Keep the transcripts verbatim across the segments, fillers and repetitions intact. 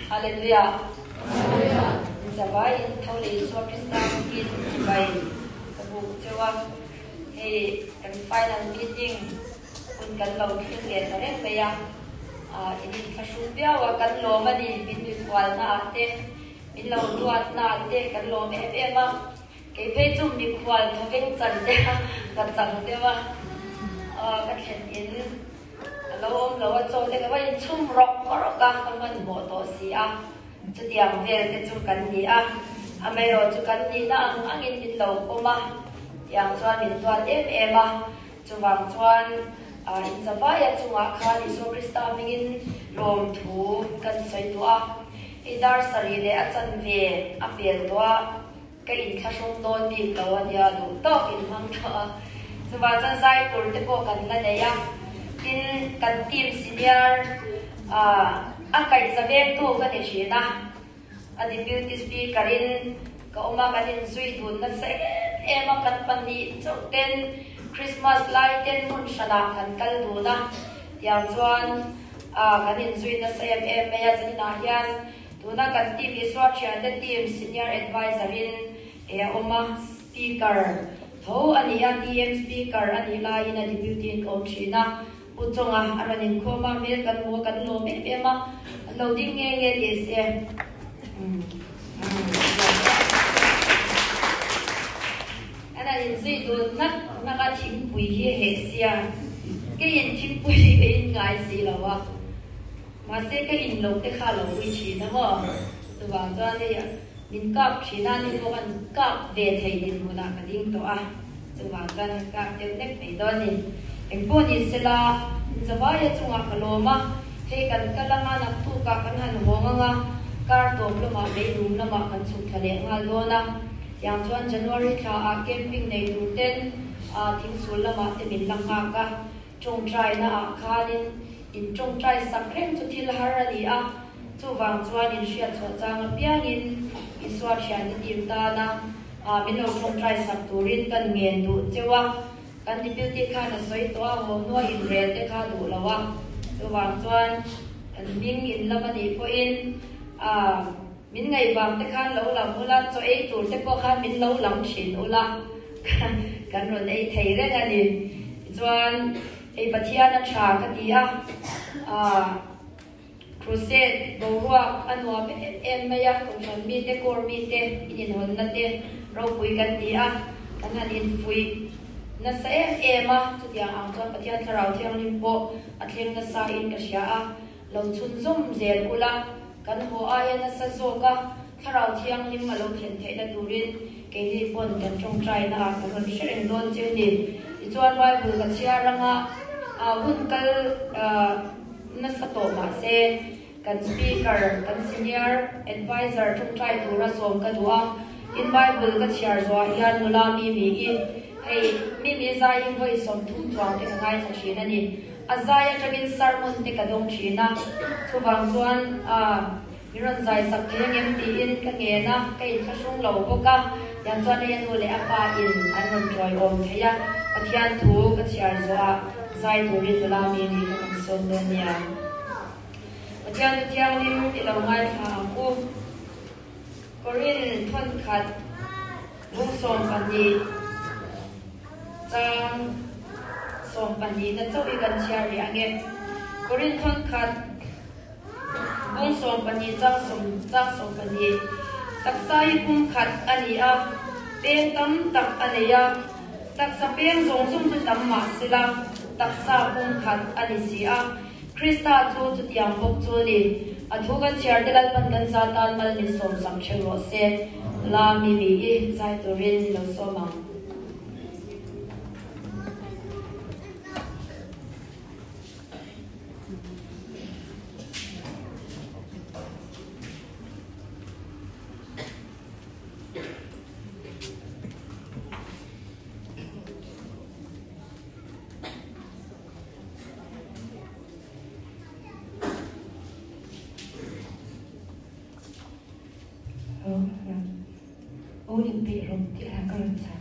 Hallelujah. Zabai tholi so Krista kin bai kabu chewa he kan final meeting kun kan lo thil le tare pe ya a ini khashu bia wa kan lo mani bin bi kwal na ate bin lo duat na ate kan lo me be ma ke pe chum bi kwal thaweng chan te kan chang te wa a kan chen in lo om lo wa chaw te ka bai chum rock rock ka kan man bo to si a chu tiang ve te chu kan ni a a me ro chu kan ni na ang in bin lo ko ma yang chuan bin tuan em em a chu wang chuan a in sa ba ya chu nga kha ni so Krista mingin rom thu kan sai tu a i dar sari le a chan ve a pel to a ka in kha shong don bi lo a ya lu to in mang to a chu wa chan sai tur te ko kan la ne ya in kan team senior a a kai sa ve tu ka ni china a di beauty speaker in ka oma kan in sui dun na se em a kan pan ni chau ten Christmas light ten mun shana kan kal du na yang chuan a kan in sui na se em em ya chani na hian tu na kan team instruction the team senior advisor in e oma speaker tho ani ya T M speaker ani la in a deputy in om china uchonga aranin khoma me kan mo kan lo me me ma loading nge nge ye se ana in si du nat naka thim pui hi he sia ke in thim pui he in ngai si lawa ma se ke in lo te kha lo pui chi na mo tu wa cha le ya min kap china ni mo kan kap ve thei din mo na ka ding to a tu wa cha ka te nek me do ni en po ni sela zawa ya chunga kaloma he kan kalanga na tu ka kan han honga nga kar tom lo ma be room na ma kan chu thale nga lo na yang chuan January tha a camping nei tu ten a thing sul la ma te min lang ka chung trai na a khalin in chung trai sakrem chu thil har ani a chu wang chuan in shia chho chang piang in iswa thian ni tim ta na a min lo chung trai sak turin kan ngen du chewa kan di beauty kha na soi to a ho no in re te kha du lawa chu wang chuan kan ming in la mani po in a min ngai bang te khan lo lam ula cho ei tur te ko khan min lo lam thin ula kan ron ei thei re ani chuan ei pathia na tha ka ti a a crusade bowa anwa be em me ya ko chan mi te kor mi te in hon na te ro pui kan ti a kan han in pui na sa em em a chu dia ang chuan pathia tharau thiang lim po a thleng na sa in ka sia a lo chun zum zel ula kan ho aya na sa zoka tharau thiang lim ma lo thlen thei na turin ke ni pon kan trong trai na ka ron shereng don che ni i chuan bible ka chia ranga a hun kal na sa to ma se kan speaker kan senior advisor trong trai tu ra som ka duwa in bible ka chia zo hian mula mi mi i hei mi mi za in voi som thum chuang te ngai tha thin ani azaya tagin sermon te ka dong thina chuwang chuan a miron zai sak theng em ti in ka nge na kai thasung lo ko ka yang chuan yan hole apa in an ron joy om theya pathian thu ka chiar zo a zai turin la mi ni ka son ne nia pathian thiang lim ti lo ngai tha ku korin thon khat bung som pan ni chang som pan ni na chawi kan chiar ri ange korin thon khat bung som pan ni chang som chang som pan ni taksai kum khat ani a pen tam tak ani ya taksa pen zong sum tu tam ma sila taksa kum khat ani si a Krista chu chu tiang bok chu ni a thu kan chiar te lal pan kan sa tan mal ni som sam cheng ro se la mi mi e zai to ren ni lo so ma Olympic rom ti ha kan sa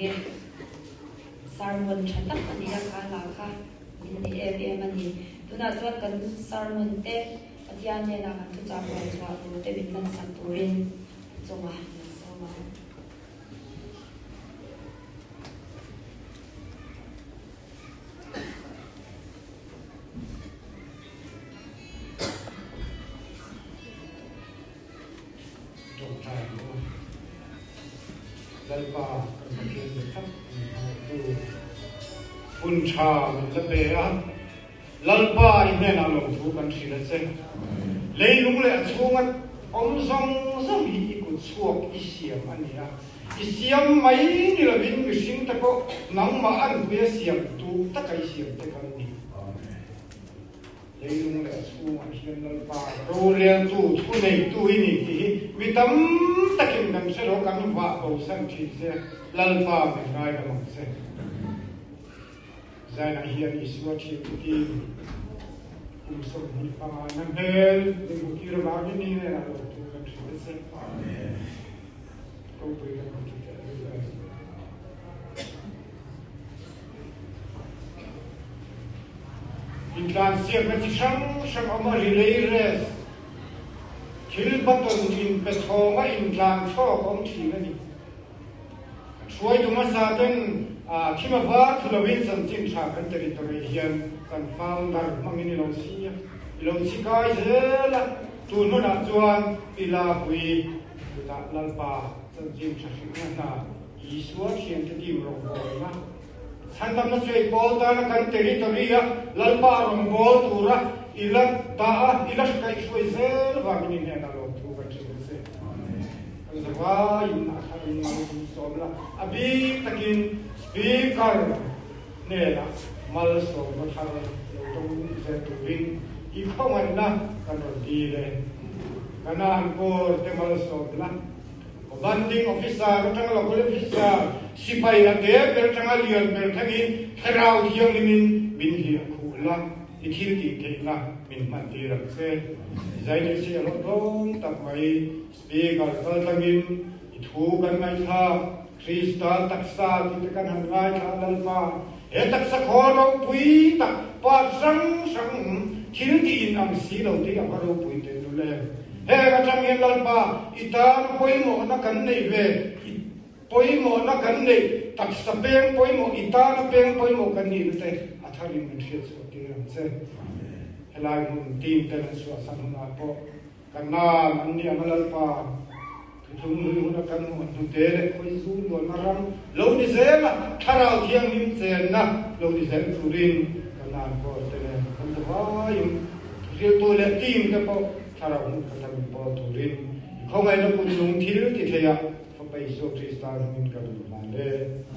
ge sermon chatak ani ya kha la kha ni em em ani tuna chuan kan sermon te atian ne na kan tu cha ko cha tu te bin man sak turin chonga soma Lalpa kan pakin betak tu pun cha lepe ah lalpa ini na long tu kan sila se leilung le achungat om song song hi ikut suak isiam ania isiam mai ni la bin mishing ta ko nang ma an be siam tu ta kai siam te kan ni leilung le achungat hian lalpa ro rian tu thu nei tu ini hi mitam takin nam se lo kan wa ko san chi se lalpa me ngai ka mong se zai na hian iswa chi ti kum so ni pa na bel ni ko ki ra ni ni na lo tu kan chi se amen ko pe ka ko ti in kan sia ka ti shang shang ama ri le res kil baton in petroma in kan cho kom thi na ni chuai tu ma sa ten a thima va thulawin san chin tha kan territory hian kan founder mangini lo si lo si kai zela tu no na chuan ila hui ta lalpa san chin tha na na iswa thian te dim ro ko na san tam na sei pol ta na kan territory ya lalpa rom bo tu ra ila ta ila kai shoi zel va mini ne na lo tu kan chi se amen zawa in na kha in ma ni somla abi takin speaker ne la mal so ma thar lo tong se tu ring I khong na kan ro di le kana an ko te mal so la banding officer tang lo ko officer sipai la te ber tang alian ber thagin tharau hiang limin min hi khu la ikhil ki ke na min man ti rak se zai ne se lo dong tak mai speaker kal tangin I thu kan mai tha Krista taksa ti kan han ngai tha lalpa e taksa khono pui tak pa sang sang khil ki in am si lo ti am ro pui te nu le he ka chang yen lalpa itan poi mo na kan nei ve poi mo na kan nei taksa peng poi mo itan peng poi mo kan ni te athari min thia so ti ram se helai mun tim te na so san na po kan na an ni am lalpa chúng nuôi nó cần một thực tế đấy khối su luôn mà ram lâu đi dễ mà thà nào thiêng nim tiền na lâu đi dễ chủ rin cần làm có thế này không được bao nhiêu riêng tôi lại tìm cái bao thà nào cũng cần làm bao chủ rin không ai nó cũng dùng thiếu thì thế à không phải số Krista mình cần làm đấy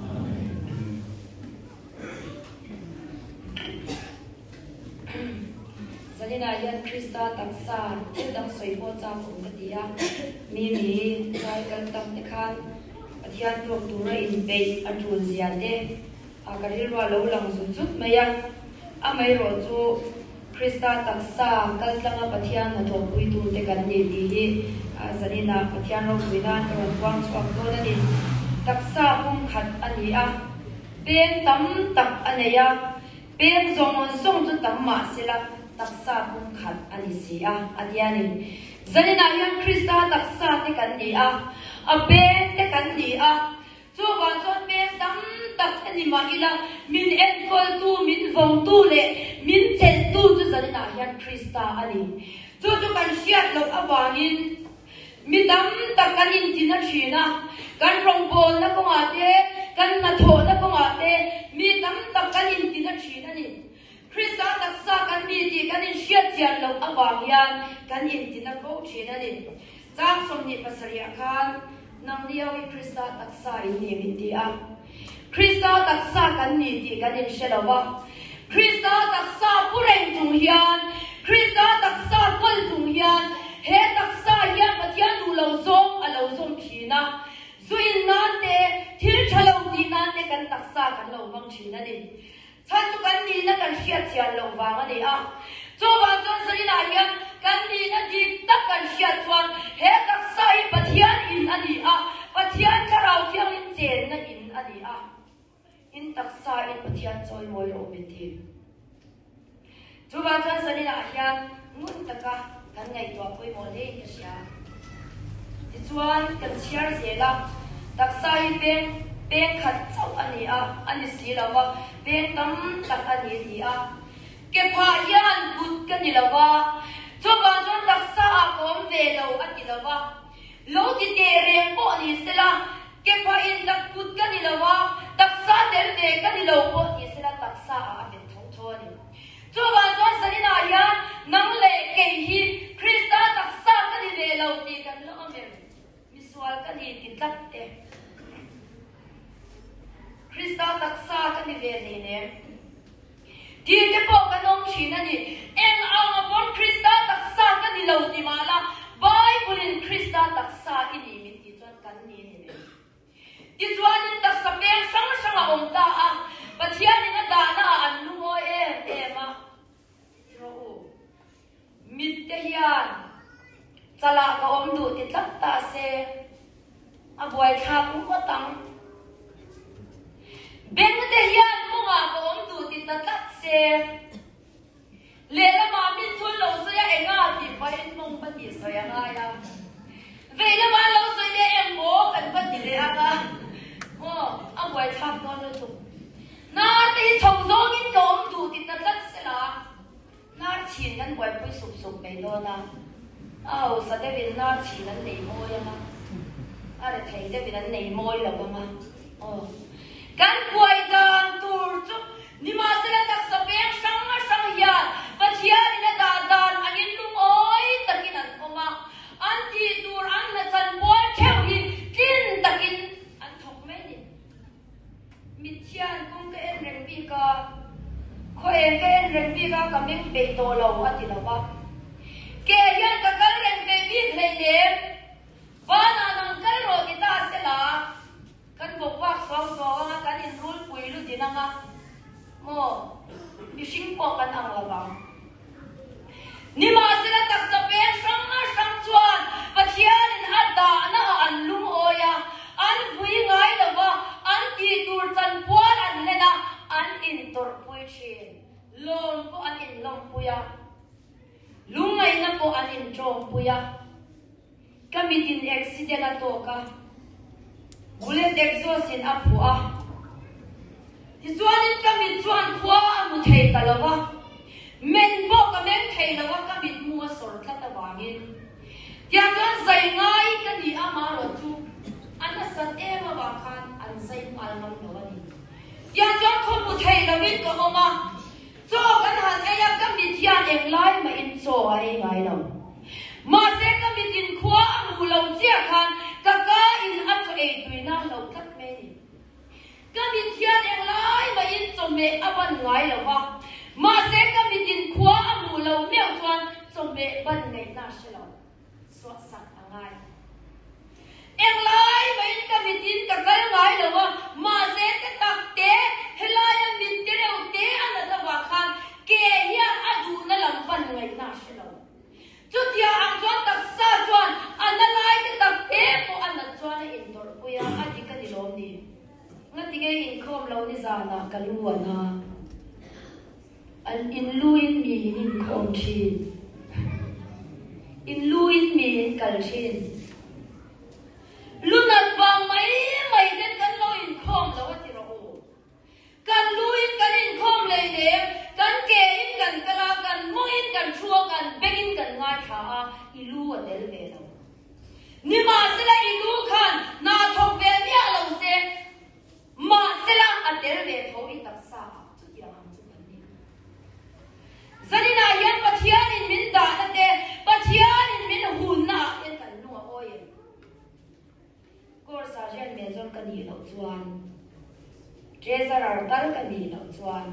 Jadi na yan Krista taksa udang soipo cha kum ka dia mi mi kai kan tam te khan athian tok tu ra in be atun zia te a karil wa lo lang zu chut maya a mai ro chu Krista taksa kal tlanga pathian na thok pui tu te kan ni ti hi a zani na pathian ro buina ron kwang chok to na ni taksa hum khat ani a pen tam tak aneya pen zong song chu tam ma sila taksa hum khat ani si a adiani zanina yan Krista taksa te kan ni a a pen te kan ni a chu wa chon pen tam tak ani ma ila min en kol tu min vong tu le min chen tu chu zanina yan Krista ani chu chu kan siat lo awangin mi dam tak kan in tina thina kan rong bol na ko ate kan na tho na ko ate mi dam tak kan in tina thina ni Krista taksa kan ni ti kan in siat chian lo awang yan kan in tina ko thina ni chang som ni pasaria khan nang niawi Krista taksa in ni min ti a Krista taksa kan ni ti kan in shelawa Krista taksa pureng tung hian Krista taksa pol tung hian he taksa hian pathian nu lo zong a lo zong thina zuin na te thil thalo ti na te kan taksa kan lo wang thina ni chan chu kan ni na kan hriat chian lo wang ani a chu wa chon sarina hian kan ni na dik tak kan hriat chuan he taksa hi pathian in ani a pathian tharau thiang in chen na in ani ani a in taksa in pathian choi moi ro meti chuwa chan sanina hian mun taka kan ngai to poi mo le ka sia ti chuan kan chiar zela taksa hi pen pen khat chau ani a ani si lawa pen tam tak ani ni a ke pha hian gut kan ni lawa chuwa chan taksa kom ve lo ati lawa lo ti te reng po ni sela ke pha in tak gut kan ni lawa taksa del ve kan ni lo po ni sela taksa a be thong thoni chuwa chan sanina hian nang le ke hi krista taksa kan ni ve lo ti kan lo amen miswal kan ni ti tat te krista taksa kan ni ve ni ne ti te po kan nom thina ni eng ang apon krista taksa kan ni lo ti mala bible in krista taksa ini mi ti chuan kan ni ni ne ti chuan in taksa pe sang sang a om ta a pathian in da na an lu mo e e ma ro mit te hian chala ka om du ti tlak ta se a buai tha ku ko tang beng te hian munga ka om du ti tlak se le la ma min thul lo so ya enga ti pa in mong pa ti so ya nga ya ve la ma lo so le em mo kan pa ti le anga mo a buai tha ko no tu na te chong zong in ka om du ti tlak se la na chin nan buai pui sup sup mai lo na ao sa de vin na chin nan nei mo ya ma a le thei de vin nan nei mo lo ba ma o kan buai dan tur chu ni ma se la tak sa pek sang ma sang ya pathian ina da dan angin lum oi takin an oma an ti tur an na chan bol theu hi kin takin an thok me ni mit chian kum ka en reng bi ka ko en ka en reng bi ka ka meng pe to lo ati lo ba ke yan ka kal reng pe bi hlei ne ba na nang kal ro ti ta se la kan bok wa so so nga kan in rul pui lu dinanga mo mi sing po kan ang labang ni ma sila tak sa pe sang ma sang chuan pathian in ada na an lum oya an bui ngai lawa an ti tur chan puan an lena an in tor pui chin lom po an in lom puya lungai na po an in trom puya kami din accident ato ka bullet exhaust in apua ti chuan in kami chuan phua mu thei talawa men bo ka men thei lawa kami mu sor tla ta wangin tia chuan zai ngai ka ni ama ro chu ana sat e ma wa khan an zai mal mam lo ani tia chuan khon mu thei lawin ka oma cho kan han e ya kami thian eng lai ma in cho ai ngai lo ma se kami tin khua mu lo chia khan ka ka in a cho e tuina lo thak me ni kami thian eng lai ma in cho me aban ngai lo wa ma se kami tin khua mu lo meu chuan cho me ban ngai na se lo so sak angai eng lai ma in kami tin ka kal ngai lo wa ma se te tak te helai a min te reu te ana da wa khan ke hian adu na lam ban ngai na se lo chutia ang chuan tak sa chuan ana lai te tak te po ana chuan in dor puya adi ka ni lom ni ngati ngai in khom lo ni za na kaluana an in luin mi in khom thin in luin mi in kal thin lunat bang mai mai den kan lo in khom lo ati ro kan luin kan in khom le ne kan ke in kan kala kan mo in kan thua kan begin kan ngai tha ilu a del ve lo ni ma sela ilu khan na thok ve nia lo se ma sela a del ve tho i tak sa chu ya ham chu kan ni zanina yan pathian in min da na te pathian in min hun na en kan nu oi kor sa jen me zon kan ni lo chuan treasurer tal kan ni lo chuan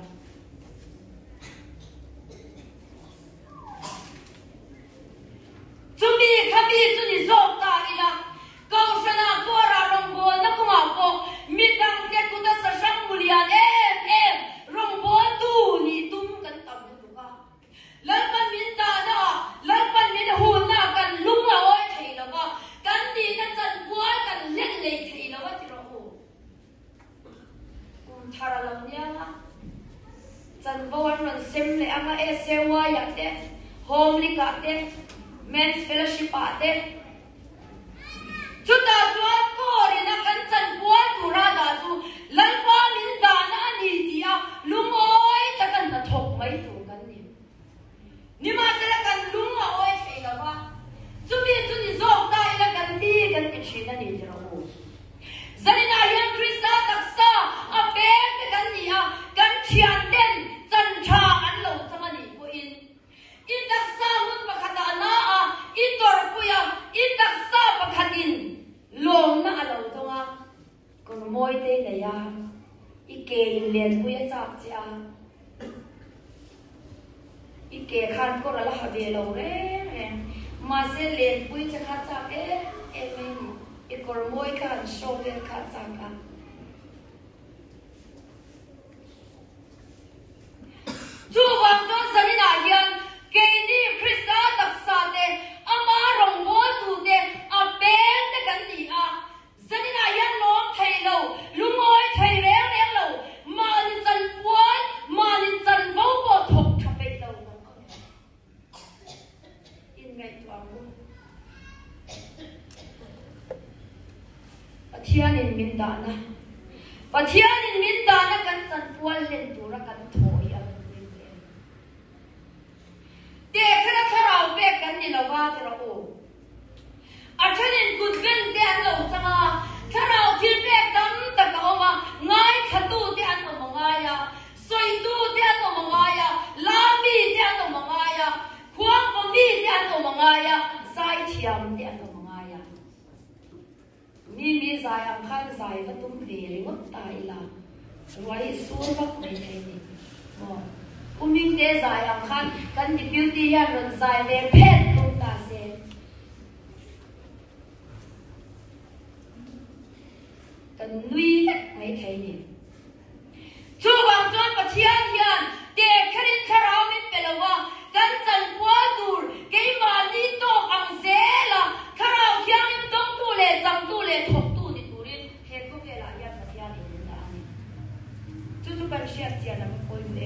chumi khabi chuni zok ta ila kau sana ko ra rong bo na kuma ko midang te ku ta sa sang mulian em em rong bo tu ni tum kan tam tu ka lal pan min ta na lal pan min hu na kan lung la oi thei la ba kan ni na chan bua kan len le thei la wa ti ro thara lam nia chan boan ron sem le anga e sewa ya te home li ka te men's fellowship a te chuta chuan ko ri na kan chan buai tura da chu lalpa min da na ni dia lungoi ta kan na thok mai tu kan ni ni ma se la kan lunga oi thei la wa chu bi chu ni zo ta ila kan ti kan ki china ni jero zanina yan krista taksa a pe te kan ni a kan thian den chan tha an lo changa ni ko in in taksa mun pakhata na a in tor puya in taksa pakhatin lom na alo tonga kon moi te na ya i ke in len puya chap cha i ke khan ko la ha be lo re ma se len pui cha kha cha e e me i kor moi kan show len kha cha ka chu wang to sanina yan ke ni krista taksa te ama rong mo tu te a pe te kan ni a sanina yan nom thei lo lungoi thei re re lo ma ni chan puan ma ni chan bo bo thok tha pe lo in ngai tu ang pathian in min da na pathian in min da na kan chan puan len tu ra kan thoi a te khara kharau be kan ni lawa te ro achanin gudben te an lo changa kharau thil be tam ta ka oma ngai khatu te an oma ngaya soi tu te an oma ngaya lami te an oma ngaya khuang mi te an oma ngaya sai thiam te an oma ngaya mi mi zai am khan zai va tum ve ri wat tai la ruai sur vak mai thei ni mo uming te zai am khan kan di beauty ya ron zai ve phet tum ta se kan nui vek mai thei ni chu wang chuan pathian hian te kharin kharau min pelawa kan chan pua tur ke ma ni to ang zela kharau hian in tong tu le jang tu le thok tu ni turin he ko ke la ya pathian ni da ni chu chu kan shia chia na ko le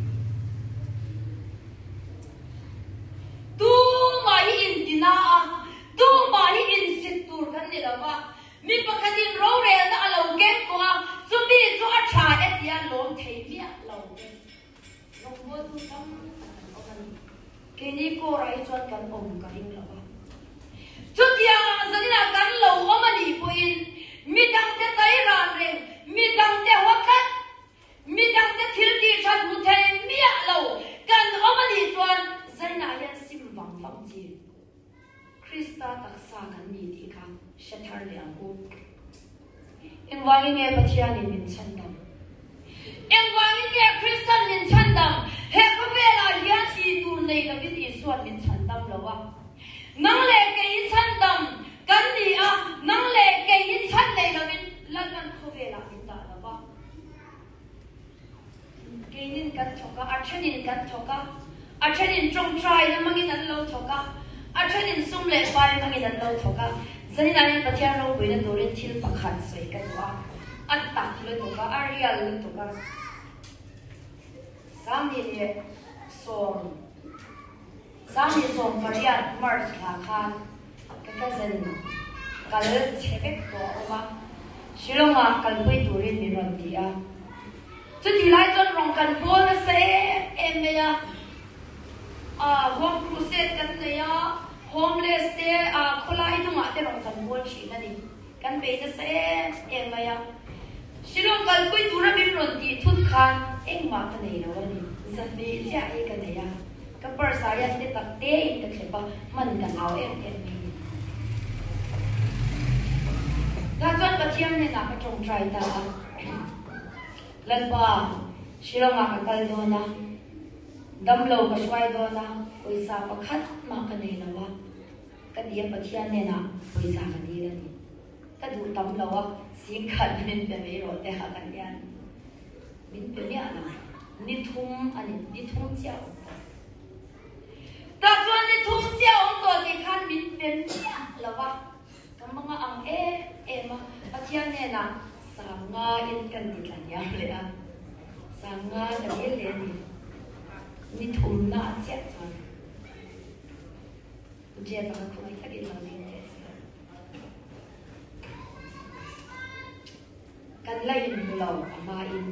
tu mai in dina tu mai in sit tur kan ni lawa mi pakhatin ro re na alo gen ko a chumi chu a tha et ya lom thei bia lo lo mo tu tam ke ni ko rai chuan kan om ka ring lawa chu tia zanina kan lo omani po in mi dang te tai ran re mi dang te wakat mi dang te thil ti chat mu thei mi a lo kan omani chuan zaina yan sim wang wang ji krista taksa kan ni ti kha shathar le ang in wangi nge pathian in min chandam in wangi nge kristan min chandam he ko bela ya chi tur nei la bit iswat min chandam lawa nang le ke in chandam kan ni a nang le ke in chan nei la min lan ko bela min da lawa ke nin kan thoka achanin kan thoka achanin trong trai na mangin an lo thoka achanin sum le pai mangin an lo thoka zanina ni pathian ro buina dorin thil pakhat soi kan wa atta le to ka arial le to ka sami le som sami som pariat mars kha khan ka ka zan kal chebek ko ma shilonga kal pui dorin ni ron dia chu ti lai jon rong kan po na se em ya a home crusade kan ne ya homeless te a khulai tu ma te rong kan bon chi na ni kan be na se em ya shilong kal pui tura bin ron ti thut khan eng ma ta nei lo ni zan be sia e kan ne ya ka par sa ya te tak te in ta khle pa man kan au em em ni ga chuan pathian ne na ka tong trai ta lan pa shilong a ka kal do na dam lo ka swai do na poisa pakhat ma ka nei lawa ka dia pathian ne na poisa ka di ni ka du tam lawa sing khat min pe me ro te ha kan yan min pe ni ana ni thum ani ni thum chia ta chuan ni thum chia ong to ni khan min pe ni lawa kam mga ang e e ma pathian ne na sanga in kan dit lan ya le a sanga da ye le ni ni thum na che chan je ba ko ai ka dit lan ni kan lai in lo ama in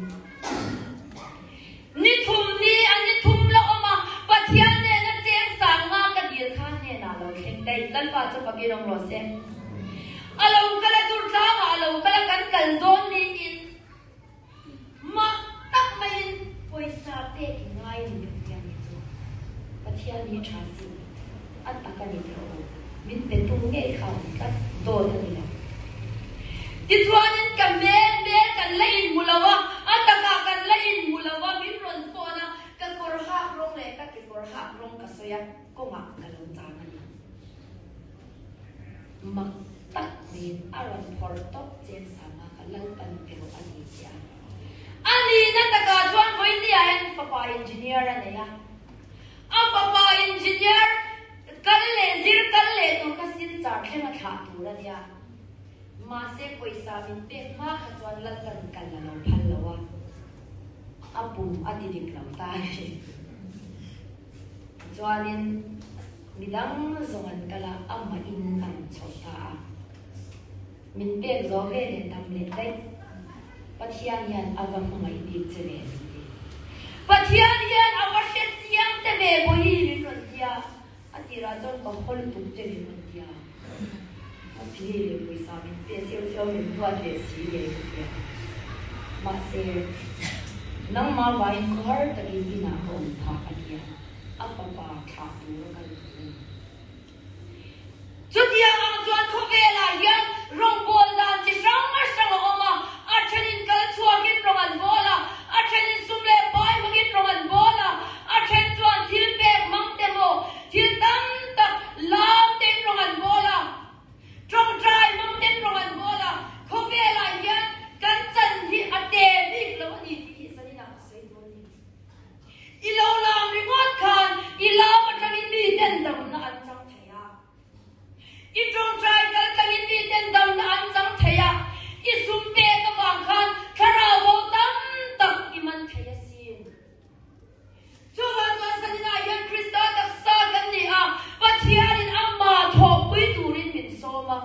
ni thum ni an ni thum lo ama pathian ne na cheng sanga ka dir khan ne na lo khen dai lan pa chu pa gi rong lo se alo kala tur tha alo kala kan kal don ni in ma tak mai poisa te ngai ni yang ni chu pathian ni tha si at tak ni tho min pe tu nge khau ka do ni la ti chuan in kan me me kan lai in mulawa ataka kan lai in mulawa min ron so na ka kor ha rong le ka ki kor ha rong ka soya ko ma ka lo cha na ni ma tak min aron por tok chen sama ka lang kan pero ani sia ani na taka chuan voi ni a en papa engineer ane ya a papa engineer kal le zir kal le to ka sin char thema tha tu ra dia ma se poisa min pe ma kha chuan lan kan kan la lo phal lo wa apum adi dik lam ta chuanin midang zongan kala amma in an chota min pe zo ve le tam le dai pathian yan awam ngai dik chene pathian yan awar se siang te be boi ni ron dia atira jon ko khol tu che ni ron dia atile le poisa min pe seo seo min tua le si le dia ma se nang ma vai khar ta ri bina hom tha ka dia apa pa tha tu ka chu dia ang chuan kho ve la yang rong bol dan chi sang ma sang oma a thenin kal chua kin rong an bola a thenin sumle pai ma kin rong an bola a then chuan thil pe mang te mo thil tam tak lam te rong an bola trong trai mang te rong an bola kho ve la yang kan chan hi a te ni lo ni ti sani na sai do ni ilo lam ri ngot khan ila ma tangin mi den dam na an chang thaya i trong trai kal tangin mi den dam na an chang thaya i sum pe ka wang khan thara wo tam tak i man thaya sin chu han wan sani na yan krista tak sa kan ni a pathian in amma tho pui turin min soma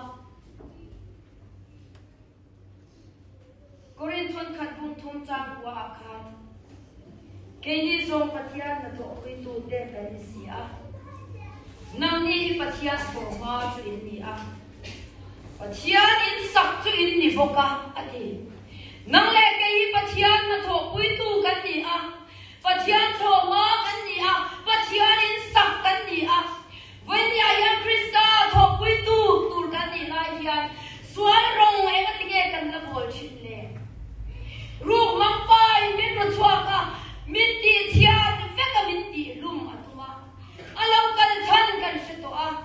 korin thon khat bum thum chang wa khan keni song pathian na tho pui tu te kan si a nang ni pathian so ma chu in ni a pathian in sak chu in ni boka ati nang le ke pathian na tho pui tu kan ni a pathian tho ma kan ni a pathian in sak kan ni a when ya ya krista tho pui tu tur kan ni la hian sual rong e ka tinge kan la bol chin le ru mang pai min ro chwa ka min ti thia fe ka min ti lum atuma alau kan than kan se to a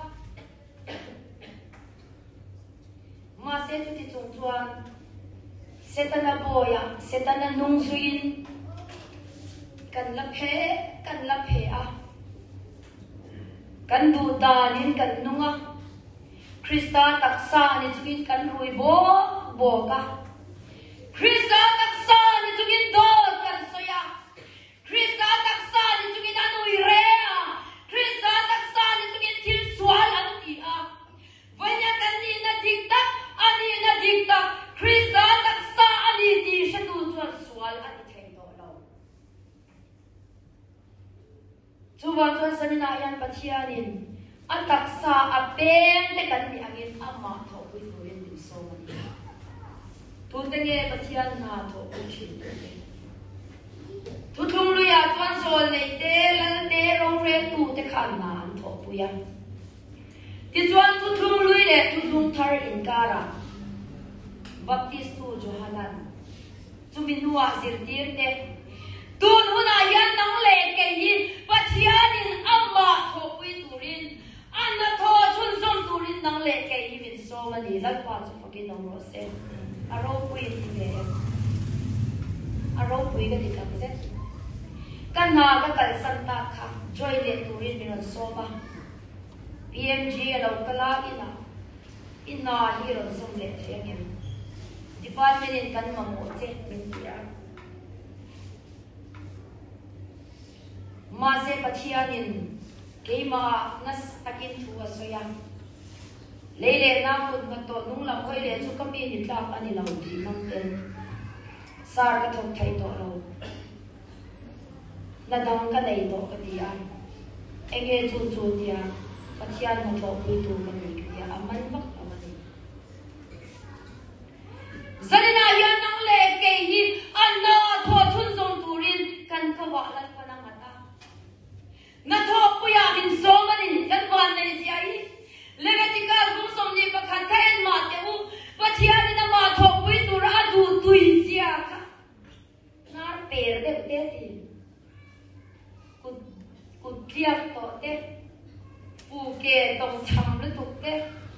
ma se tu ti chung chuan setana boya setana nung suin kan la phe kan la phe a kan du danin kan nunga krista taksa ni chuin kan rui bo bo ka krista taksa ni chuin do kan soya krista taksa ni chuin anui re a krista taksa ni chuin til swal an ti a vanya kan ni na dikta ani na dikta krista taksa ani ti shatu chuan swal ani thei do lo chuwa chuan sanina yan pathianin ataksa apem te kan ni angin amma tho pui turin din so mani tu te nge pathian na tho pui chin tu thung lu ya chuan sol nei te lan te rong re tu te khan na an tho pui ya ti chuan tu thung lu le tu thung thar in kara baptist tu johanan chumin nuwa zir tir te tun huna yan nang le ke yin pathianin amma tho pui turin anna tho chun som turin nang le ke yin so mani lal pa chu fakin nong ro se aro pui ti le aro pui ga dikha se kan na ka kal san ta kha joy le turin min so ba pmg alo kala ina ina hi ron som le thengem department in kan mamo che min tia ma se pathianin keima nas takin thu asoya leile na kun ma to nung lam khoi le chu kami ni tlak ani lo di mang ten sar ka thok thai to lo na dang ka nei to ka dia enge chu chu dia pathian ma thok pui tu ka ni dia aman bak amani zanina ya nang le ke hi anna tho thun zong turin kan ka wa lan pa nang ata na thok pu ya bin so manin kan wan nei sia hi leviticus gum som ni pa khan thain ma te u pathian na ma thok pui tu ra du tui sia ka nar per de te ti kut kut tiak to te pu ke tong cham le tu te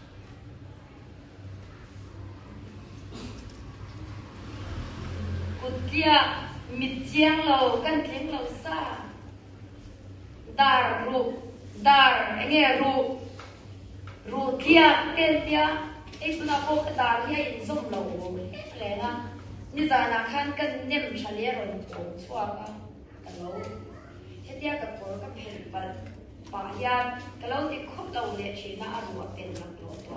kut tiak mit chiang lo kan tling lo sa dar ru dar enge ru ru tiak ken tiak ei suna ko dar ya in som lo le la ni za na khan kan nem chale ron ko chua ka ka lo he tiak ka ko ka phel par pa ya ka lo ti khop lo le chi na aru pen na lo to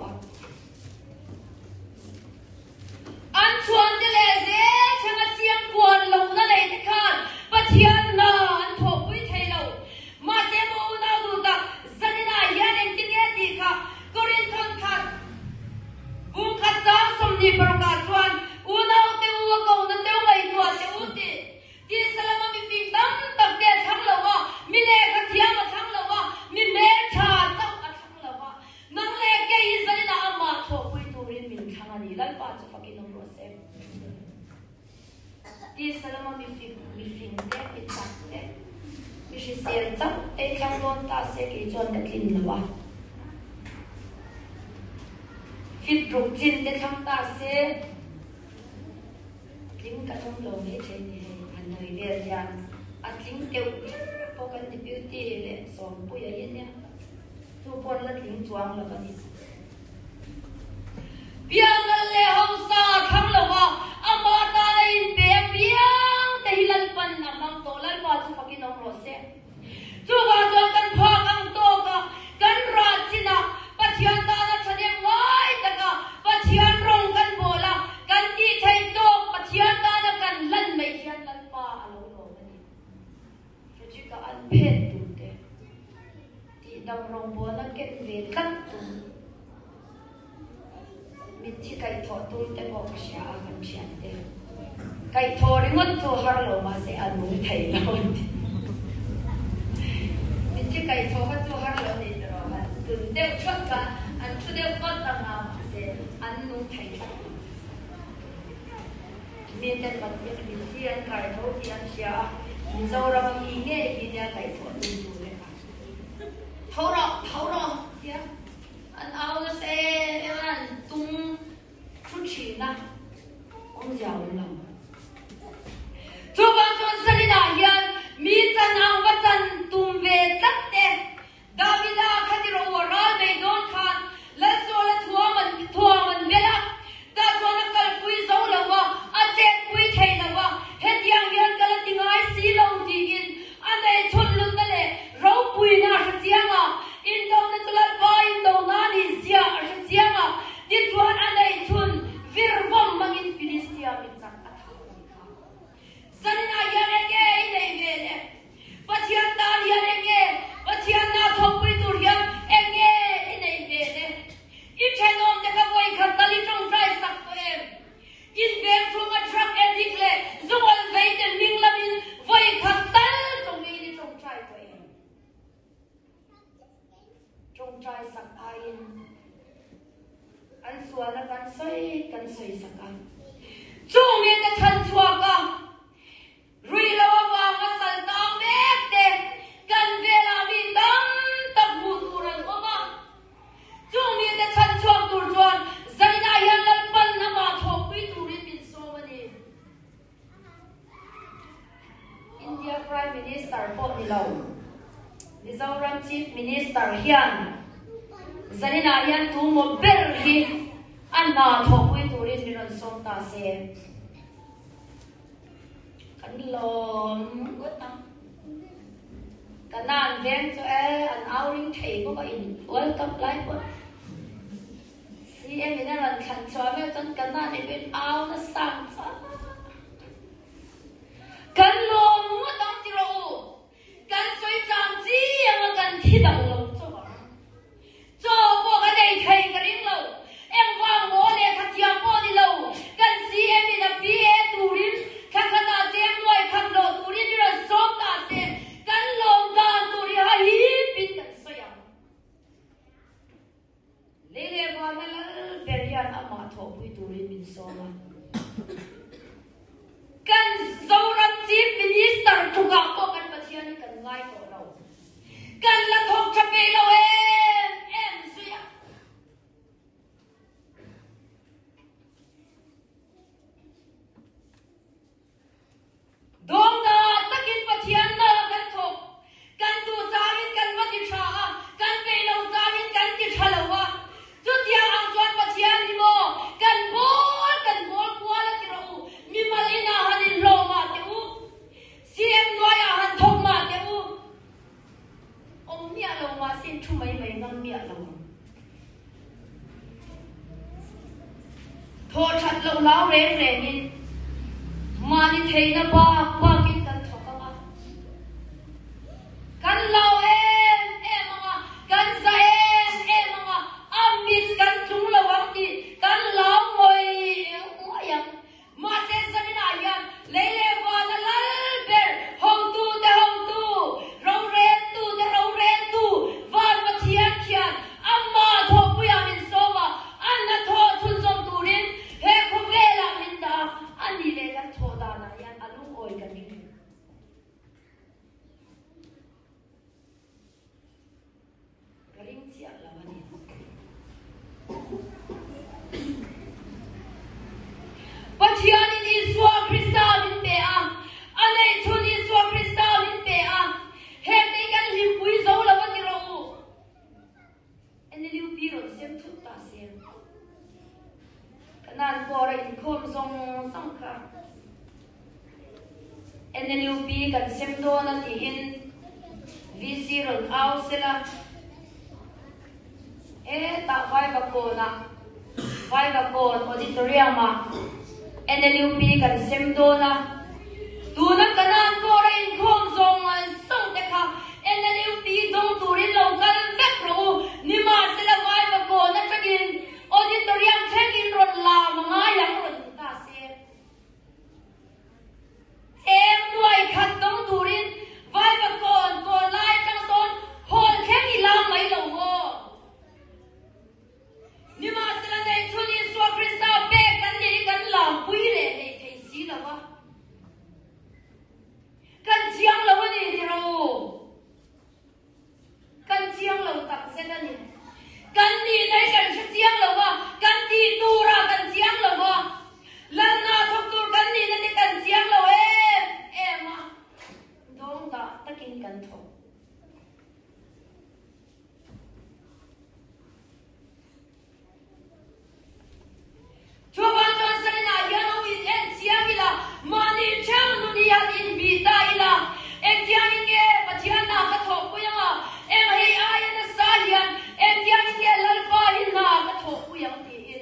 an chuan de le ze changa chiang kwon lo na le te khan pathian na an tho pui thei lo ma se mo na du ta zanina ya nen ti nge ti kha korin thon khat bu khat cha som ni par ka chuan u na te u ko na te wai tu te u ti ti salama mi ping dam tak te thang lo wa mi le ka thiam ma thang lo wa mi me tha chau a thang lo wa nang le ke i zanina amma tho pui tu rin min thang ani lan pa chu fakin no ro se ti salama mi ping mi ping te mi tak te mi shi ser chau e thang don ta se ke chon ka thin lo wa fit ruk chin te thang ta se lim ka thong lo me chen ni an noi ve yan a tling teu po kan ti beauty le som pu ya yen ya tu pon la tling chuang la ka ni piang le hong sa thang lo wa ama ta le in pe piang te hilal pan na mang to lal pa chu pakin ong ro se chu wa jon kan pha kang to ka kan ra china pathian ta na chane wai ta ka pathian rong kan bola kan ti thai to pathian ta na kan lan mai hian lan pa alo lo ni chu ka an phet tu te ti dam rong bola ken ve kat tu mi chi kai tho tu te bo sha kan chian te kai tho ri ngot chu har lo ma se an mu thai lo mi chi kai tho ha chu har lo ni ro ha tu te chot ka an chu de ko ta na ma se an nu thai mi te pat mi chi an kai tho ti an sia mi zo ra ma mi nge ki ne kai tho tu tu le ka tho ro tho ro ya an ao na se an tung chu chi na ong jiao lo chu ban chu salina yan mi chan ang wa chan tum ve tat te davida khatiro ra nei don khan la so la thua man thua man vela ta so na kal pui zo lo wa a che pui thei na wa het yang yan kal tingai si lo di in anei chut lun na le ro pui na sa chianga in do na tulal ba in do na ni sia sa chianga ti chuan anei chun vir vom mangin filistia min chak a thau zanina yan enge nei ve le pathian ta yan enge pathian na thok pui tur yan enge nei ve le i chenom te ka voi khat tali trong trai sak to em in ve thung a truck edik le zol vei te ning lamin voi khat tal trong mi ni trong trai to em trong trai sak ain an suana kan soi kan soi sak an chung mi te chan chua ka rui lo wa nga sal ta mek te kan ve la mi dam tak bu turan oma chung mi te chan chua tur chuan zanina yan lan pan na ma thok pui turin min so mani India Prime Minister po ni lo Mizoram Chief Minister hian zanina yan tu mo ber hi anna thok pui turin min son ta se kan lom gut na kan nan veng cho e an outing thei ko in world cup live ko si em ina ran khan chwa me chon kan nan e bin out na sang cha kan lom mo dang ti ro kan soi chang ji yang kan thi dang lo cho ba cho bo ga dei thei ka ring lo em wang mo le kha tiang bo di lo kan si em ina bi e tu rin kha kha na jem loi kham lo tu rin ni ra som ta se kan lom da tu ri ha hi bin kan soya le le ba na la perian ama tho pui tu rin min so ma kan zoram chief minister thuga ko kan pathian kan ngai ko lo kan la thok chape lo em em suya dong da takin pathian na kan thok kan tu zarin kan mati tha kan pe lo zarin kan ki thalawa chu tia ang chuan pathian ni mo kan bol kan bol kwala ti ro mi malina hanin lo ma te u cm noya han thok ma te u om mia lo ma sin thu mai mai ngam mia lo tho that lo lao re re ni ma ni thei na ba ba kin kan thok ma kan lao em em ma kan za em em ma amit kan chung lo wang ti kan lao moi o ya ma se samina yan le le wa na lal ber ho tu de ho tu ro re tu de ro re tu van ma thian thian amma tho pu ya min so wa an na tho thun som tu rin he khu ve la min da ani le kan tho da na yan alu oi kan ni karing chia la ma ni pathian in iswa krista min pe a anei thun iswa krista min pe a he te kan lim pui zo la ba ti ro ene liu pi ro sem thu ta sem kanan ko ra in khom zong sang kha ene liu pi kan sem do na ti in vc ron au sela e ta vai ba ko na vai ba ko auditorium ma N L U P kan sem do na tu na kanan ko ra in khom zong an song te kha N L U P dong tu rin lo kan vek ro ni ma se la vai ba ko na chagin auditorium chagin ron la mga yang ron ta se em nuai khat dong tu rin vai ba ko ko lai chang son hol khen i la mai lo go ni ma se la nei chuni so krista pe kan ni kan lam pui re nei thei si la wa kan chiang lo ni ni ro kan chiang lo tak se da ni kan ni nei kan chiang lo wa kan ti tu ra kan chiang lo wa lan na thok tu kan ni na ni kan chiang lo em em ma dong da takin kan thok Chuan chuan salina yan o in en siang ila mani chang nu ni yan in bi ta ila en tiang inge pathian na ka thok pu yang a em hei ai na sa yan en tiang inge lal pa hin na ka thok pu yang ti in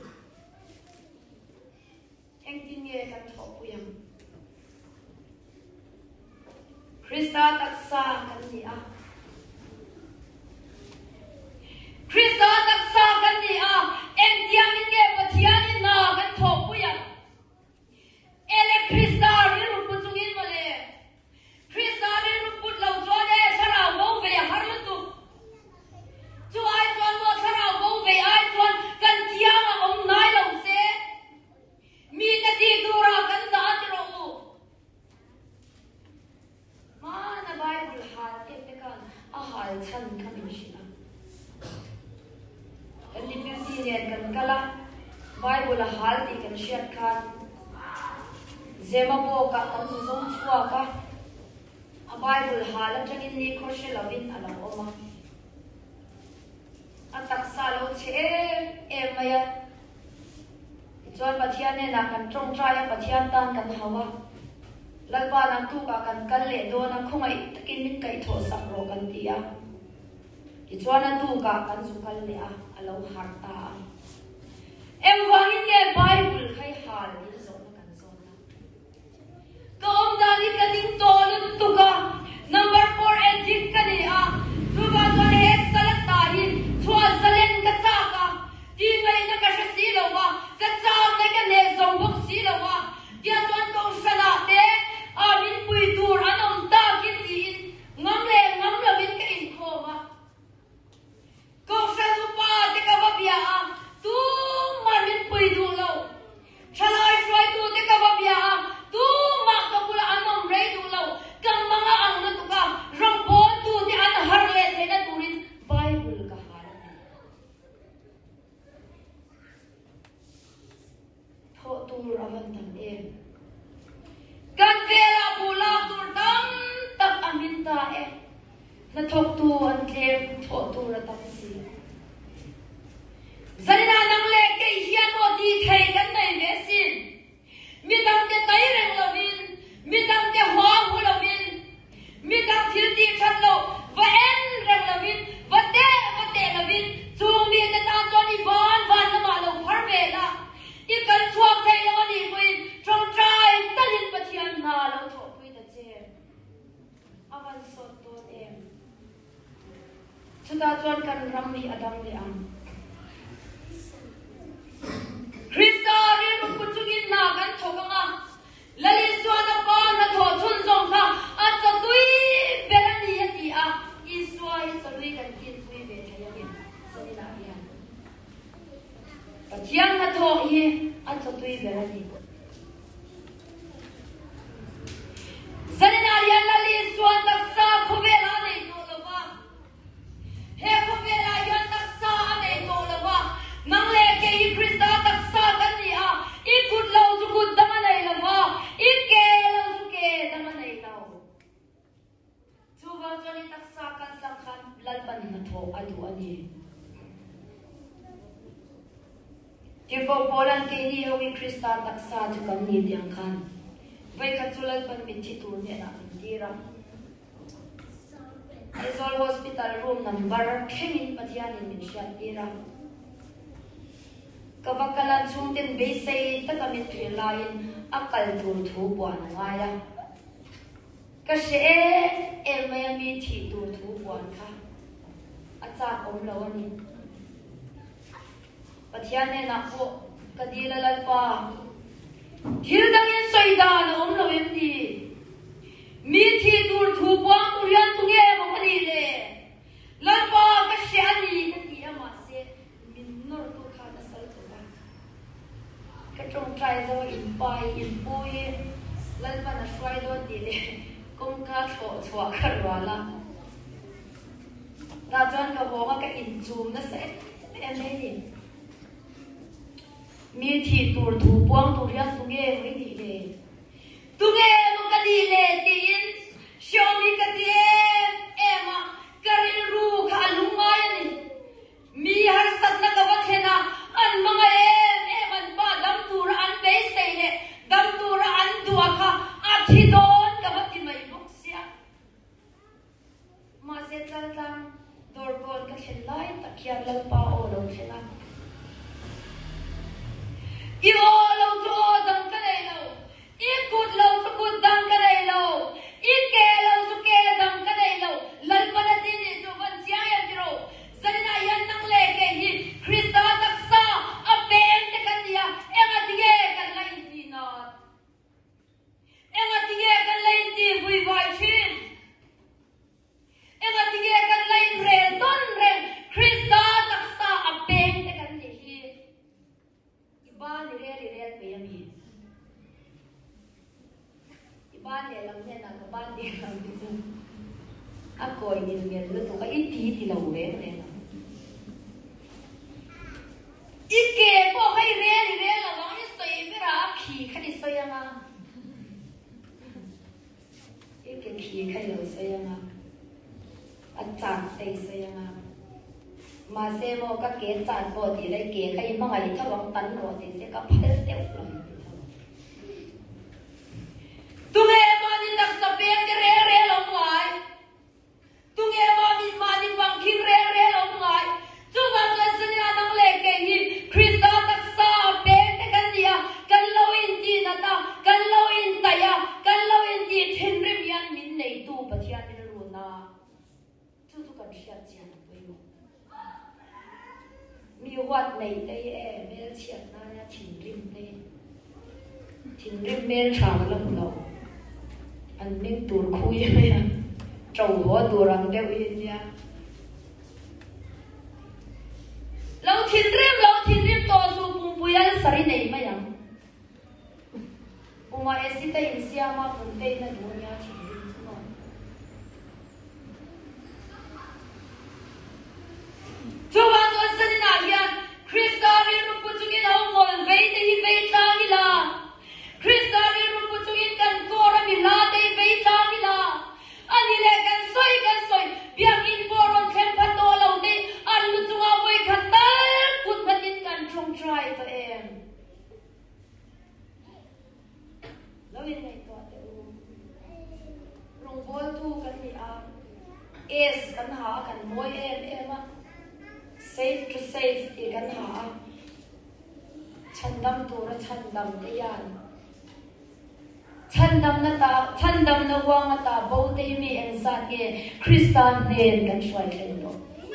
en tin nge ka thok pu yang Krista taksa kan ni a Krista taksa kan ni a en tiang inge pathian in na kan thok pu yang ele Krista ri ru pu chung in ma le Krista ri ru pu lo zo de sara mo ve har lu tu chu ai chuan mo sara mo ve ai chuan kan tiang a om nai lo se mi ta ti tu ra kan da ti ro u ma na Bible hal te te kan a hal chan kan in shi na kan ni pi ti ne kan kala Bible hal ti kan shiat khan zema bo ka kan zu zong chua ka a Bible hal changin ni kho she lovin ala oma a taksa lo che em maya chuan pathian ne na kan tong trai pathian tan kan hawa lalpa na tu ka kan kal le do na khongai takin min kai tho sak ro kan tia ki chuan na tu ka kan su kal le a alo har ta em wangin ke bible khai hal ni zo na kan zo na ko om dali ka ding to lu tu ka number four edit ka ni a tu ba to he salat ta hin chua salen ka cha ka ti ngai na ka si lo wa ka cha na ka ne zo bok si lo wa dia chuan ko sana te a min pui tur anom ta kin tin ngam le ngam lo min ka in kho ma ko sa tu pa te ka ba bia a tu ma min pui du lo chalai swai tu te ka ba bia a tu ma ka pula anom rei du lo kam manga ang na tu ka rong bon tu te an har le te na turin bible ka har tho tu ravan tam em kan vela bula tur dam tak amin ta e na thok tu an tlem tho tu ra tak si zanina nang le ke hian mo di thei kan nei me sin mi dam te tai reng lovin mi dam te hwa hu lovin mi dam thil ti that lo va en reng lovin va te va te lovin chung mi te ta to ni van van na ma lo phar vela i kan chuak thei lo ni puin trong trai talin pathian na lo tho pui ta che awan so to em chuta chuan kan ram mi adam le am Krista ri ru kuchugin na kan thokanga lali suana pa na tho chun zong kha a to tui berani ati a iswa i to lui kan kin pui be thayangin sani na ya pathian na tho hi a to tui berani Zanina yan lali suan taksa khubela nei to lawa he khubela yan taksa nei to lawa nang le ke i Krista taksa kan ni a i kut lo ju kut dama nei lawa i ke lo ju ke dama nei law chu wa jani taksa kan tlang khan lalpan na tho adu ani tirko polan ke ni ho i Krista taksa ju kan ni tiang khan vai khatulal pan mithi tur ne na indira Aizol hospital room number khemin pathian in min shat tira kavakalan chungten be sei takamit thrilain akal tur thu buan ngaya ka she emaya mi thi tur thu buan kha acha om lo ani pathian ne na ko kadila lalpa thil dangin soida na om lo em di mi thi tur thu buang turian tunge mo khani le lalpa ka she ani ka ti ama se min nor tu kha na sal tu ba ka trong trai zo in pai in pui lalpa na swai do ti le kong ka tho chwa kharwa la na jan ka bo ka in chum na se em nei ni mi thi tur thu buang turian tunge ri ni le tunge mo ka di le tin show mi ka di ema karil ru kha lunga ni mi har sat na ka wa thena an manga em em an ba dam tur an be sei le dam tur an duwa kha a thi don ka wa ti mai bok sia ma se chal tang dor kon ka khelai takhian lal pa o lo thena I lo to dang ka nei lo I kut lo to kut dang ka nei lo I ke lo to ke dang ka nei lo lal pa na tin to van sia ya jro zanina yan nang le ke hi Krista taksa a ben te kan dia enga dige kan lain ti na enga dige kan lain ti vui vai chin enga dige kan lain re ton re Krista taksa a ben te kan ni hi ba ni re re re pe mi ba ne lam ne na ka ba ne lam ni su a koi ni nge lu to ka i ti ti lo we ne na i ke ko kai re ni re la wa ni soi me ra khi khani soi nga i ke khi khai lo soi nga a chan te soi nga mà xe mô các kế chán bộ thì lấy kế khay mà ngày thao bằng tấn bộ thì sẽ có phải tiêu lắm tung em mà đi đặt sập em cái rẻ rẻ lòng ngoài tung em mà đi mà đi bằng kim rẻ rẻ lòng ngoài chúng ta sẽ sinh ra năng lệ cái gì Christa đặc sa bé cái cái gì à cái lâu in đi nè ta cái lâu in tay à cái lâu in đi thiên rim yan min này tu bát yan min luôn na chú chú cần xem xem với mìnhมีวัดในได้แอเมลเชียนน่าเนี่ยถิ่นริมเต้ถิ่นริมเมลชาวลำเราอันนี้ตัวคุยไหมอ่ะเจ้าหัวตัวรังเดียวอินเนี่ยเราถิ่นริมเราถิ่นริมตัวสูปุ่งปุยอันสริไหนไหมยังปุ่งมาเอสิเตอินเซียมาปุ่งเต้นั่นดูเนี่ยถิ่นริมทั้งหมดทุกวันตัวสิ่งนั้นยังคริสต์อาริรุปจุกินเอาหมดเวทีเวทากิลาคริสต์อาริรุปจุกินกันโกรบิลาเดเวทากิลาอันนี้แหละกันสวยกันสวยเบียงอินโบรอนเทมพัดโตเราเดอันลุจุงเอาไว้ขัดเต้กุดพัดินกันชงใจตัวเองแล้วยังไงตัวเดียวลงโบตูกันนี่อ่ะเอสกันหากันมวยเอ็มเอ็มอ่ะsafe to safe อีกันหาฉันดำตัวและฉันดำได้ยันฉันดำนาตาฉันดำนวางนาตาบ่ได้มีเอ็นซานเกคริสตานเนนกันช่วยเล่นโล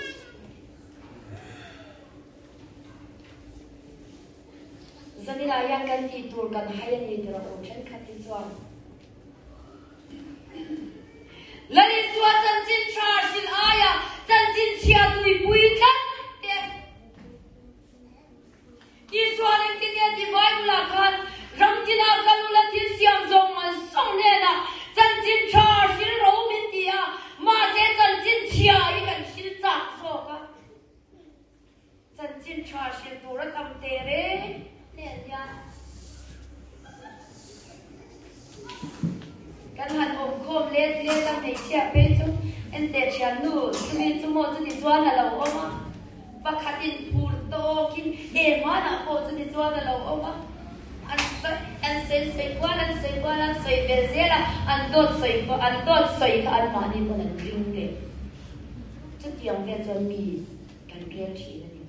จะนี่ลายังกันที่ตัวกันให้ยันนี่ตัวเราฉันขัดที่สวงและนี่สวงจันจินชาสิลอายะจันจินเชียตุยปุยกันอีสวานิติเนียที่ไว้บุลาคันรำจินากันอุลทิเสียงทรงมันส่งเนี่ยนะจันจินชาสิลโรมินเดียมาเจจันจินเชียอีกันสิลจักโซกะจันจินชาสิลตัวระตำเตเรเนี่ยเนี่ยกันหันอมโคมเล็ดเล็ดตั้งในเชียเป็นจุเอ็นเตเชียนูจุดจุโมจุดจวนเราออกมาบักขัดินพูดโตกินเอ็มนะโอจุดจวนเราออกมาอันใส่อันใส่ใส่กว่าอันใส่กว่าอันใส่เบลเซล่ะอันโดดใส่ก็อันโดดใส่ก็อันมานี่มันดึงเลยจุดยังแค่จะมีการเรียนที่นั่นเอง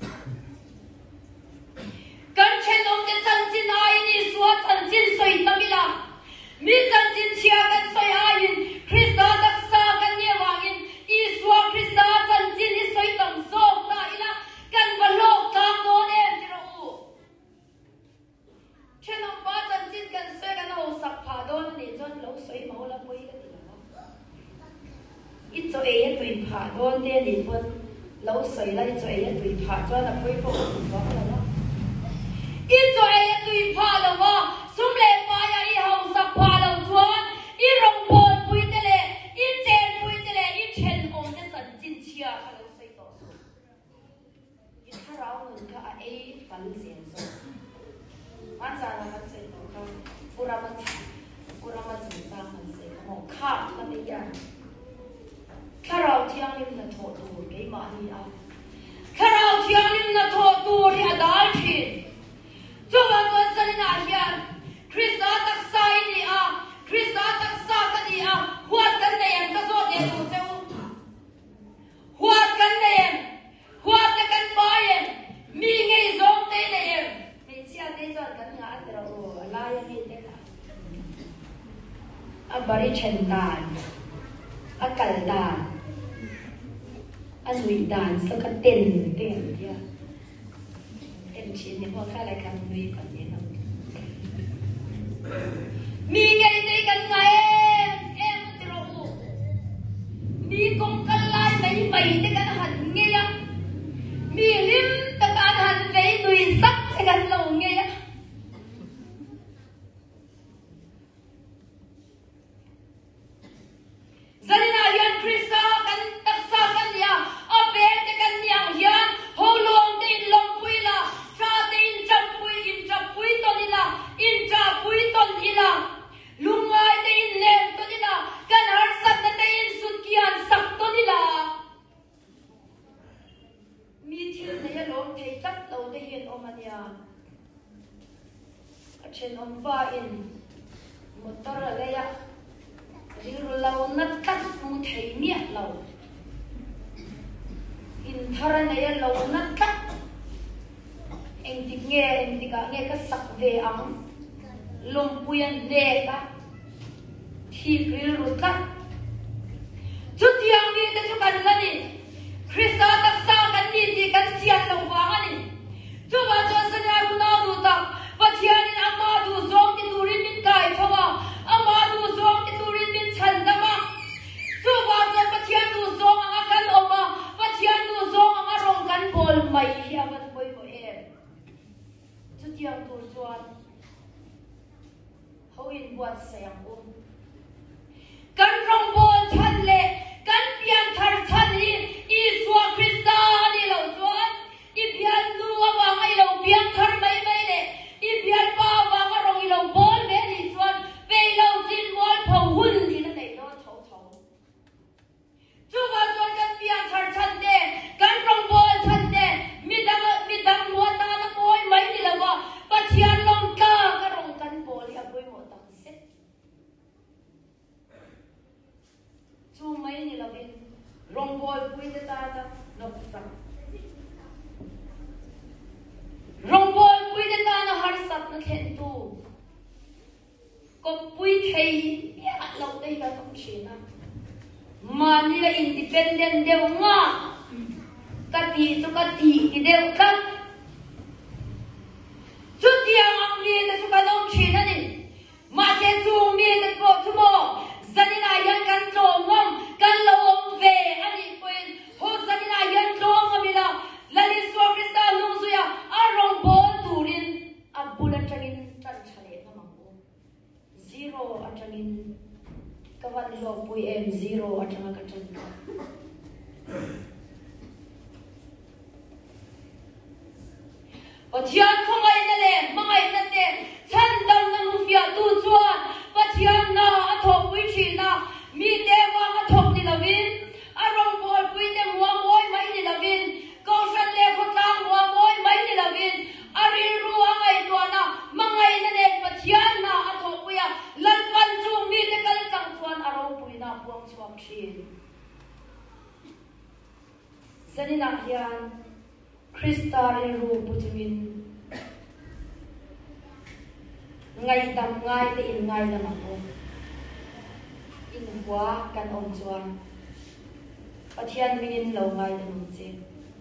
กันเช่นองค์จะจันจินอายินสวดจันจินใส่ตั้งมิลามีจันจินเชียกันใส่อายินคริสต์ดักษากันเนี่ยวางินอีสวาคริสต์จันจินใส่ตั้งโซกตาอิละกันบโลกตามโดนเอ็มจิโร่เช่นองค์ป้าจันจินกันใส่กันเอาสักผ้าโดนนี่จนเราใส่เมาละปุยกันดีแล้วอีตัวเอ๋ตุยผ้าโดนเนี่ยนี่บนเราใส่ละอีตัวเอ๋ตุยผ้าจนละปุยพวกมันฟ้องแล้วเนาะอีตัวเอ๋ตุยผ้าแล้วว่าสมเลปายาอีเฮาสักผ้าแล้วจวนอีรงโบนปุยเตเลอีเจนปุยเตเลอีเชนองค์จะจันจินเชียกันเราใส่ต่อสู้อีถ้าเราเหมือนกับไอ้ฟันเสียงสู้มันจะเรามันใส่ต่อกันกุรามันกุรามันจิตตามันใส่หอกข้ามันไม่ยากถ้าเราเที่ยงริมน่ะโทษตัวเกี่ยมานี่อ่ะถ้าเราเที่ยงริมน่ะโทษตัวที่อดาลทีจุบันวันจันทร์น่ะเฮียคริสต์ตักษาอินี่อ่ะคริสต์ตักษากันนี่อ่ะหัวกันเนียนก็โซเดียดูเจ้าหัวกันเนียนหัวตะกันไปเองมีไงซงเตเนียนไม่เชื่อได้จนกันงานเราลายมีเด็กอ่ะบริเชนดานอ่ะกัลดานอ่ะลุยดานสักเต้นเต้นเดียวเต้นชิ้นนี้พอข้าอะไรกันลุยก่อนเนี่ยเรามีไงได้กันไงเอ็มตรูมีกงกันลายไม่ไปได้กันหันเงี้ยมีลิ้มตะการหันไปดุยซักได้กันลงเงี้ยจะได้นายันคริสต์กันตักษากันเนี่ยเอาเบลได้กันเนี่ยยันโฮลงได้ลงปุยละชาได้อินจับปุยอินจับปุยตอนนี้ละอินจับปุยตอนนี้ละ thấy miệng lâu in thara này lâu nát tắt anh thích nghe anh thích nghe cái sắc về ấm lồng buồn nè ta thì cứ rút tắt chút yang đi tới chỗ cần là đi Krista tak sa kan đi thì kan sian lâu vàng đi chú bà cho sinh ra của nó đủ tập và thiền in amma đủ giống thì đủ rin min cài cho bà amma đủ giống thì đủ rin min chân đó mà chú bà cho và thiền đủ giống ang akan oma và thiền đủ giống ang arong kan bol mai hiya vật bồi bồi em chú thiền đủ chuan hậu in buat sayang um kan rong bol chân lệ kan pian thar chân hi Isua Krista ni lo chuan i pian lua wa ngai lo pian thar mai mai le i pian pa wa nga rong i lo bol me ni chuan pe lo jin wal pho hun ni na nei lo thau thau chu ba chuan kan pian thar chan de kan rong bol chan de mi dang mi dang mo ta na boy mai ni la wa pa chian long ka ka rong kan bol ya boy mo tang se chu mai ni la bin rong bol pui te ta ta no ta rong bol pui te ta na har sat na khen tu ko pui thei ya lo dei ga tom china mani la independent de nga ka ti chu ka ti ki de ka chu ti ang ang mi ta chu ka dom china ni ma se chu mi ta ko chu mo zanina yan kan cho ngom kan lo om ve ani koin ho zanina yan cho ngom ila lali so krista lu su ya arong bol turin abula tangin tan chale na mango zero atangin kawan lo pui em zero atanga ka tan o thian khongai na le mangai na te chan dang na mu fia tu chuan pathian na athok pui thi na mi te wa nga thok ni lovin arong bol pui te muwa moi mai ni lovin ko san le ko tang muwa moi mai ni lovin ari ruwa ngai to na mangai na le pathian na athok pui ya lan pan chu mi te kal tang chuan arong pui na buang chuak thi zanina hian Krista ri ru putumin ngai tam ngai te in ngai na ma ko in hua kan om chuan pathian mingin lo ngai na mun che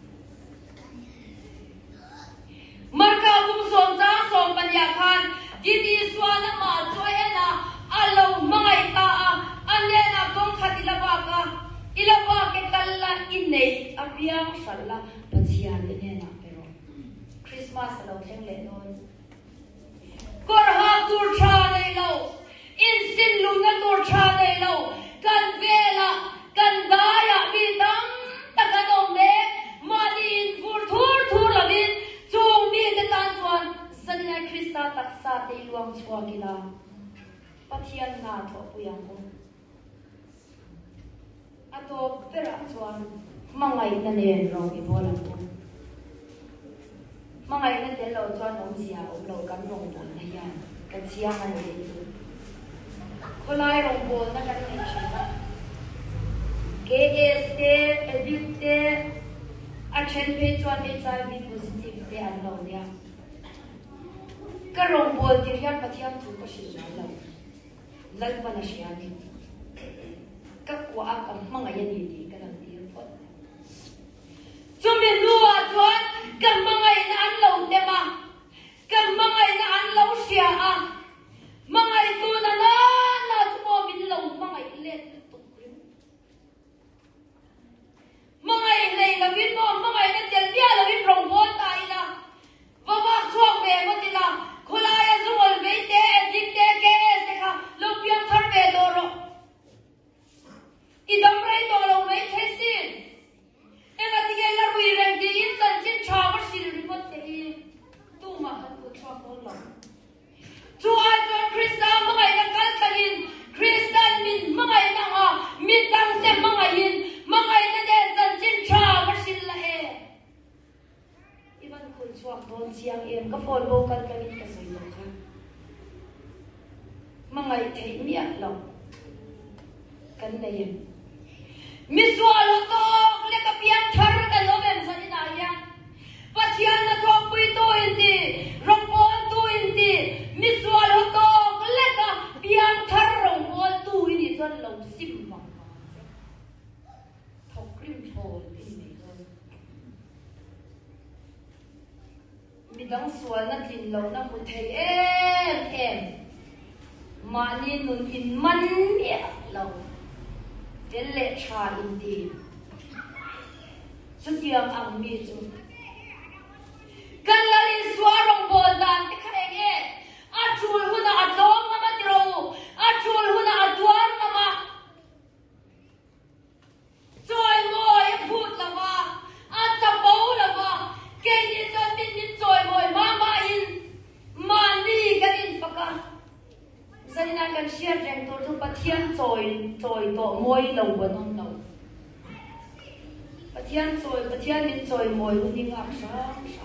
marka kum som cha som panya khan di di swana ma choi na alo mangai ta a ane na kong khatila ba ka ila ba ke kalla inei apiang salla pathian ne na pero Christmas lo theng le non kor ha tur tha nei lo in sin lung na tur tha nei lo kan vela kan daya mi dam takanom le malin fur thur thur lavin chung mi te tan chuan sanna Krista taksa te luang chua kila pathian na tho puyang ko ato pera chuan mangai na nen ro ki bola ko mangai na te lo chuan om sia om lo kan rong bon na ya kan sia han le chu kolai rong bon na kan ni china ke es te edit te a chen pe chuan me chai bi positive te an lo ya ka rong bon ti hian pathian chu ko shi na lo lal pa na sia ni ka kwa ka mangai ni ti ka lang ti pot chumi lua chuan kan mangai na an lo te ma kan mangai na an lo sia a mangai tu na na na chumo min lo mangai le tu krim mangai nei la win mo mangai na tel dia la win rong bon ta ila wa wa chuak ve mo ti la khula ya zungol ve te dik te ke te kha lo piang thar ve do ro idam rai to lo mai thesin ema tige la rui reng di in san chin cha ba sil ri pot te tu ma han ko cha ko lo chu a cho Krista mangai na kal tangin Kristan min mangai na nga min tang se mangai in mangai na de san chin cha ba sil la e iban kun chuak don siang em ka phone bo kal tangin ka soi lo kha mangai thei mi a lo kan nei miswal to le ka piang thar ka lo ben sa ni na ya pathian na thok pui to indi rong pon tu indi miswal to le ka piang thar rong pon tu ini zon lo sim ma thok krim thol ini zon midang swal na tin lo na mu thei em em mani nun in man ya lo del le cha indi su tiang ang mi chu kan la in swarong bol dan te kharenge a chul huna a dom ma dro a chul huna a duar ma joy moi phut la ma a ta bo la ma ke ni cho tin ni joy moi ma ma in man ni kan in paka Zanina kan share reng to tu pathian joy joy to moi lo wanong lo pathian joy pathian min joy moi uni ngak sa sa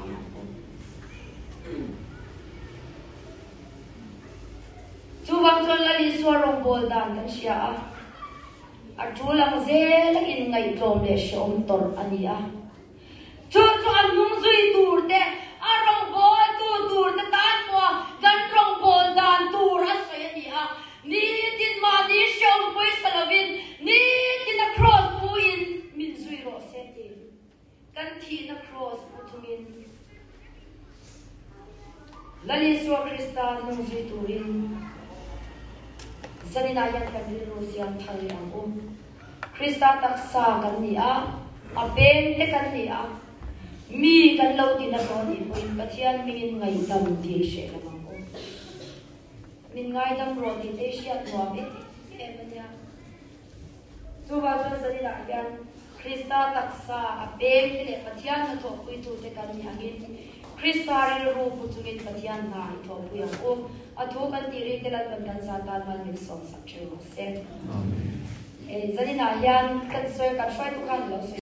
chu wang chon la li swarong bol dan kan sia a chu lang ze lang in ngai tlom le shom tor ania chu chu an nung zui tur te a rong bol tu tur te tan po gan rong bol dan tur a sai ania ni tin ma ni shom poi salavin ni tin a cross puin min zui ro se ti kan thi na cross pu tumin lali swa krista nung zui turin zanina yan kan ri ro siam thai ang um krista taksa kan ni a a ben te kan ni a mi kan lo ti na ko ni poin pathian mingin ngai dam ti she la mang um min ngai dam ro ti te sia nuam e ti e manya chu ba chu zanina yan krista taksa a ben te le pathian na tho pui tu te kan ni angin krista ri ro pu chu ngin pathian na i tho pu yang um a tho kan ti ri te la kan kan sa ta man min som sak che mo se amen e zanina yan kan soy kan shoi tu kan lo